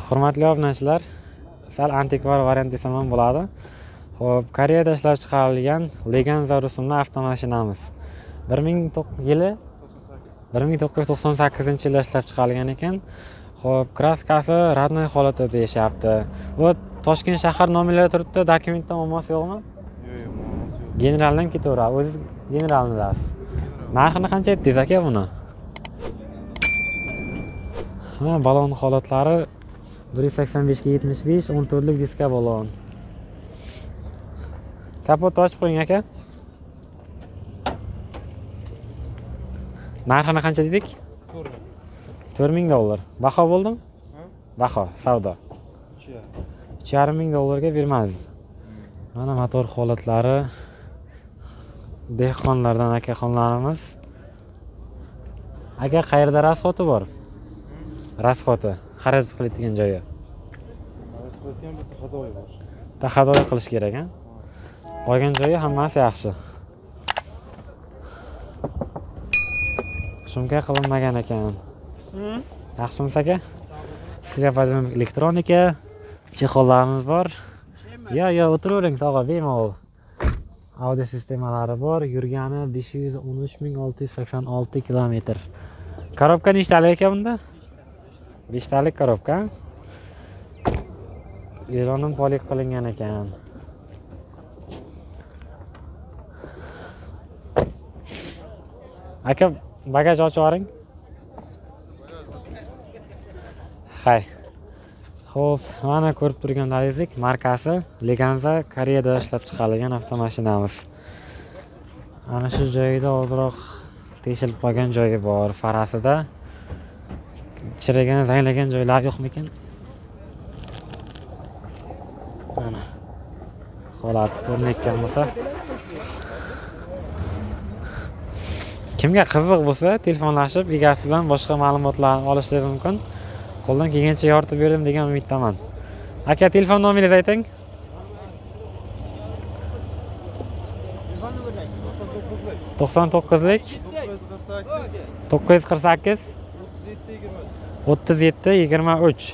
Hurmatli obunachilar, sal antikvar variant desam ham bo'ladi. Xo'p, Koreyada ishlab chiqarilgan Leganza rusumli avtomashinamiz. Yili 1998-yilda ishlab chiqarilgan ekan. Xo'p, kraskasi radnoy holatda deyishyapti. Bu Toshkent shahar nomilari turibdi, dokumentda muammosi yo'qmi? Yo'q, muammosi yo'q. Generaldan ketaveradi. O'zingiz generalnidasiz. Narxini qancha aytdingiz aka buni? Balon holatlari 185 ga 75, 14 lik diska balon. Kapot ochib qo'ying aka. Narxini qancha dedik? $4000. Baho bo'ldimi? Baho, savdo. $3,500 bermadi. Mana motor holatlari. Dehqonlardan akaxonlarimiz. Aka, qayerda rasxoti bor? Rasxoti, xaraj qiladigan joyi. Rasxoti ham bitta xadoyi bor. Taxadoy qilish kerak, ha? Qolgan joyi hammasi yaxshi. Shumka qilinmagan ekan. Yaxshimisiz aka? Sizga foydali elektronika, chexollarimiz bor. Yo, o'tiravering, tog'a, bemalol. Audio sistemalari bor. Yurgani 513.686 km. Korobka nechtalik ekan bunda? 5 talik korobka. Eronim polik qilingan ekan. Aka, bagaj ochib yuboring. Hay. Xo'p, mana ko'rib turganlaringizdek, markasi Leganza, Koreyada ishlab chiqarilgan avtomashinamiz. Ana shu joyda ozroq teshilib qolgan joyi bor, farasida. Chirigan, zanglagan joylar yo'qmikan? Mana holati ko'rinayotgan bo'lsa, kimga qiziq bo'lsa, telefonlashib egasi bilan boshqa ma'lumotlarni olishingiz mumkin. Qo'ldan kelgancha yoritib berdim degan umiddaman. Aka, telefon nomeringizni ayting. 99lik 948 3723.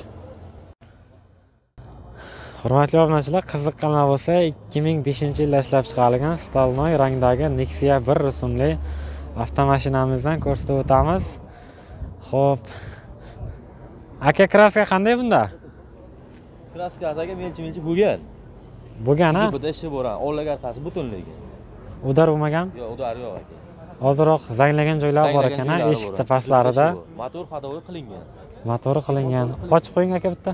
Hurmatli obunachilar, qiziqqanlar bo'lsa, 2005-yilda ishlab chiqarilgan Stalnoy rangdagi Nexia 1 rusumli avtomashinamizdan ko'rsatib o'tamiz. Xo'p. Aka, kraska qanday bunda? Kraskasi aka melchi bo'lgan. Bo'lgan-a? Buda ishi bor, oldagi orqasi butunligi. Udar bo'lmagan? Yo'q, udar yo'q aka. Ozroq zanglagan joylar bor ekan, eshik tepaslarida. Motor xadoyi qilingan. Motori qilingan. Ochib qo'ying aka bitta.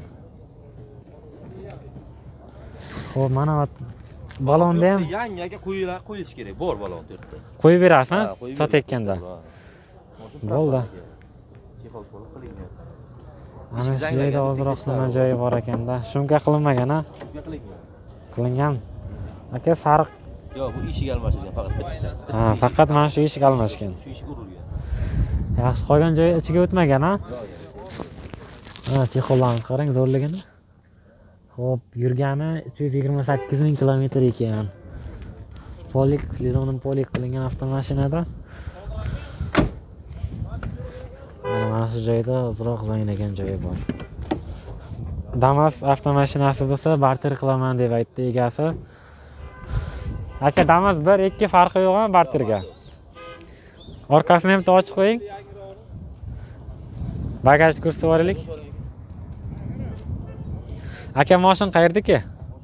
Xo'p, mana balonda ham yangi aka qo'yish kerak. Bor balon to'rtta. qo'yib berasizmi? Sotayotganda. Bo'ldi. Chexol bo'lib qilingan. Ana shu yerda ozroq nima joyi bor ekanda. Shumka qilinmagan-a? Shunga qilingan. Qilingan. Aka, sariq. Yo'q, bu eshik almashilgan faqat bitta. Faqat mana shu eshik almashgan. Shu eshik urilgan. Yaxshi, qolgan joyi ichiga o'tmagan-a? Chexollarni qarang, zo'rligini. Xo'p, yurgani 328.000 km ekan. Leronim polik qilingan avtomashinada. Mana shu joyda ozroq zanglagan joyi bor. Damas avtomashinasi bo'lsa, barter qilaman deb aytdi egasi. Aka, Damas 1-2 farqi yo'q-a barterga? Orqasini ham ochib qo'ying. Bagajni ko'rsatib yuboraylik. Aka, mashin qayerdaki?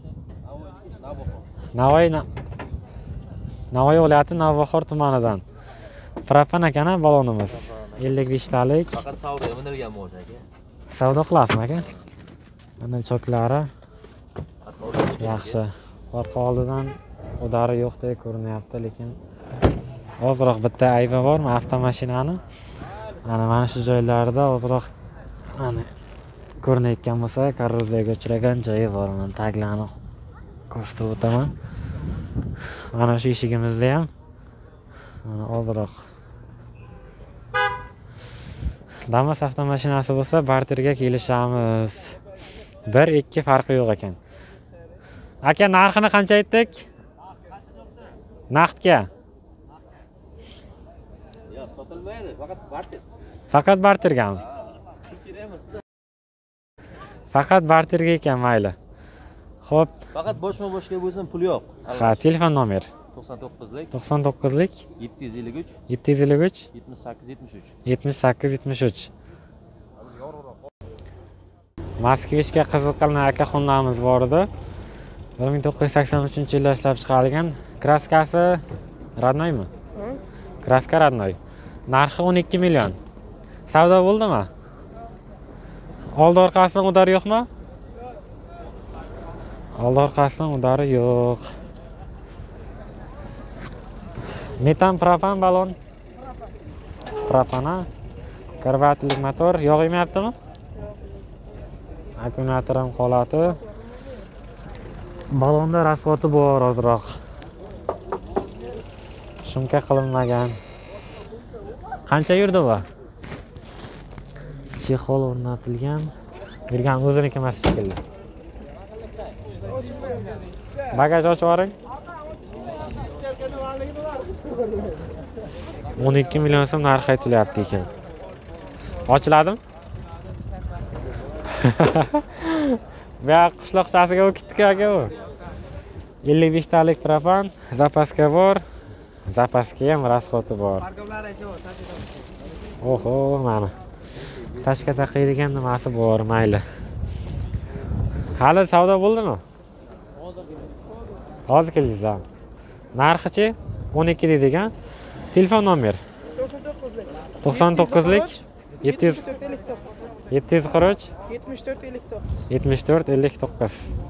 Navoiy viloyati Navbahor tumanidan. Propan ekana balonimiz. 55 talik. Faqat savdoga mindirgan mo'j aka. Savdo qilasizmi aka? Mana choklari yaxshi. Orqa oldidan udari yo'qdek ko'rinyapti, lekin ozroq bitta aybi bormi avtomashinani? Mana shu joylarda ozroq ko'rinayotgan bo'lsa, korroziyaga uchragan joyi bor. Mana taglarni ko'rsatib o'taman. Mana shu eshigimizda ham mana ozroq Damas avtomashinasi bo'lsa, barterga kelishamiz. 1-2 farqi yo'q ekan. Aka, narxini qancha aytdik? Naqdga. Yo'q, sotilmaydi, faqat barter. Faqat bartergami? Faqat barterga ekan, mayli. Xo'p, Faqat boshma-boshga bo'lsin, pul yo'q. ha, telefon nomer 99lik 99lik 753 753 78 73. 78 73. Moskvishga qiziqqan akaxonlarimiz bor edi. 1983-yilda ishlab chiqarilgan. Kraskasi роднойmi? Kraska родной. Narxi 12 million. Savdo bo'ldimi? Oldi orqasidan udari yo'qmi? Oldi orqasidan udari yo'q. Metan propan balon. Propana. Karbatlik motor yog'iyaptimi? Akkumulyator ham qoladi. Balonda rasvoti bor ozroq. Shumka qilinmagan. Qancha yurdi bu? Chexol o'rnatilgan. Yurgan o'ziniki emas shekilli. Bagaj ochib yuboring. 12 million so'm narx aytilyapti ekan. Ochiladimi? Bu qishloqchasiga o'tdik aka bu. 55 talik propan, zapaska bor. Zapaska ham rasxoti bor. Oho, mana. Tashga taqiydigan nimasi bor, mayli. Hali savdo bo'ldimi? Hozir keldingiz-a. Narxi-chi? 12 deydigan. Telefon nomer 99lik 743 74 59. 74 59.